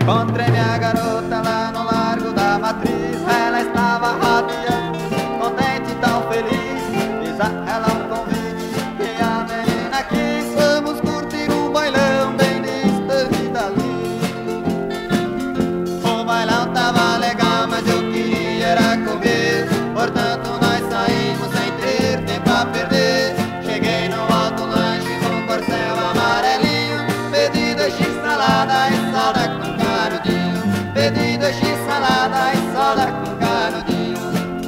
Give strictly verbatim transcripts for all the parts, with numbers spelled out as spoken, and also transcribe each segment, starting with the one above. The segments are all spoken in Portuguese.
Encontrei minha garota lá no Largo da Matriz. Ela estava radiante, contente e tão feliz. Fiz a ela um convite e a menina quis. Vamos curtir um bailão bem distante dali. O bailão tava legal, mas eu queria era comer. Portanto nós saímos sem ter tempo a perder. Cheguei no alto lanche com corcel amarelinho. Pedi dois x salada e soda com canudinho. Pedi dois x salada e soda com canudinho.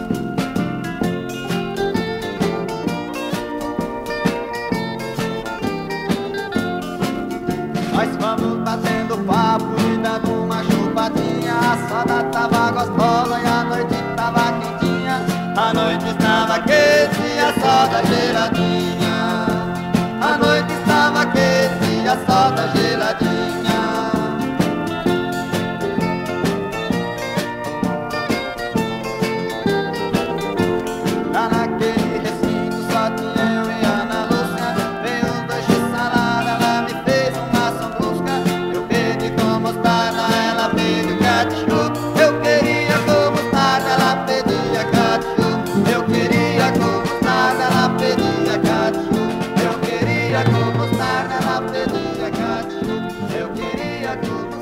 Nós vamos batendo papo e dando uma chupadinha. A soda tava gostosa e a noite tava quentinha. A noite estava quente e a soda geladinha. A noite estava quente e a soda geladinha. Lá naquele recinto só tinha eu e Ana Lúcia. Veio um dois x salada, ela me fez uma ação brusca. Eu pedi com mostarda, ela pediu ketchup. Eu queria com mostarda, ela pedia ketchup. Eu queria com mostarda, ela pedia ketchup. Eu queria com mostarda, ela pedia ketchup. Eu queria com